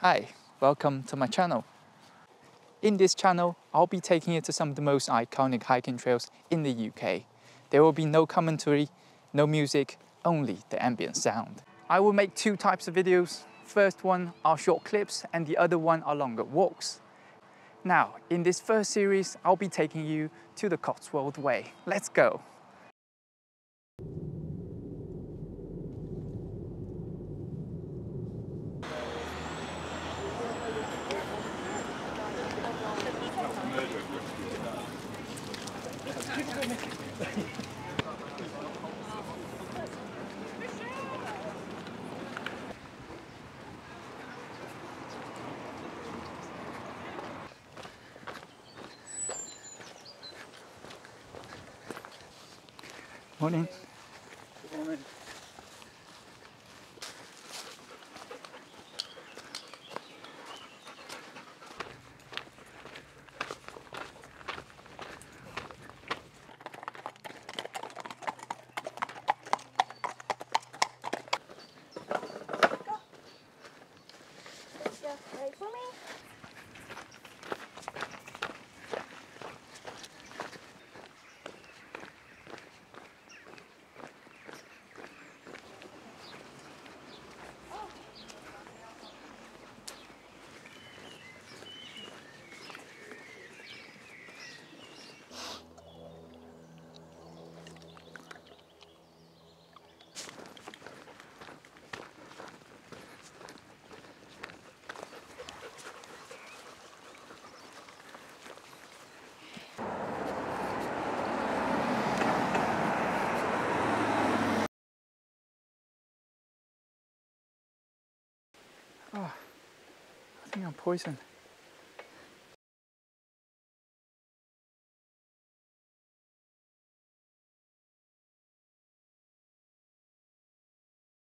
Hi, welcome to my channel. In this channel, I'll be taking you to some of the most iconic hiking trails in the UK. There will be no commentary, no music, only the ambient sound. I will make two types of videos. First one are short clips and the other one are longer walks. Now, in this first series, I'll be taking you to the Cotswold Way. Let's go! Morning. Good morning. Wait for me. Oh, I think I'm poisoned.